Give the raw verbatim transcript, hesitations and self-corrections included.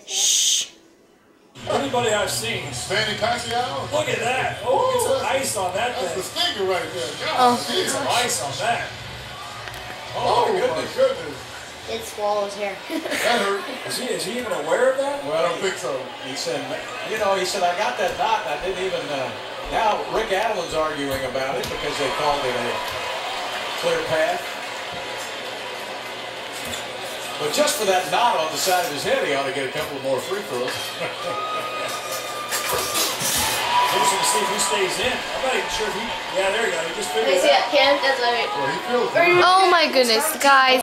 Shh. Everybody I've seen. Manny Pacquiao. Look at that. Oh, get some ice on that That's thing. the stinger right there. God, Oh. Get some ice on that. oh my goodness. goodness. It swallows hair. That hurt. Is he, is he even aware of that? Well, I don't think so. He said, you know, he said, I got that knot and I didn't even, uh, now Rick Allen's arguing about it because they called it a clear path. But just for that knot on the side of his head, he ought to get a couple more free throws. Interesting to see if he stays in. I'm not even sure if he, yeah, there you go. He just Can figured I it see out. that? Can? That's what I mean. Well, he feels it. Oh my goodness, guys.